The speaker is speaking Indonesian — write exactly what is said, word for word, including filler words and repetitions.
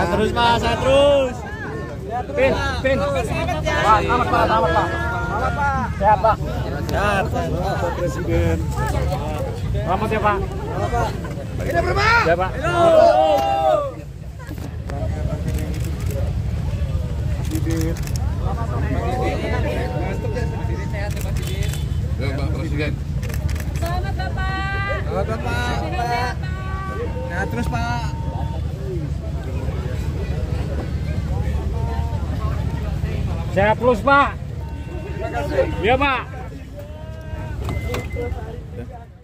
terus Pak, sehat terus. Pin, Pin. Pak, selamat Pak, selamat Pak. Selamat Pak. Sehat Pak. Sehat, Pak Presiden. Selamat ya Pak. Selamat Pak. Ini berapa? Ya Pak. Didit. Pak Presiden. Selamat Bapak. Selamat Bapak. Sehat, Pak. Sehat terus Pak. Sehat terus Pak. Terima kasih. Iya Pak.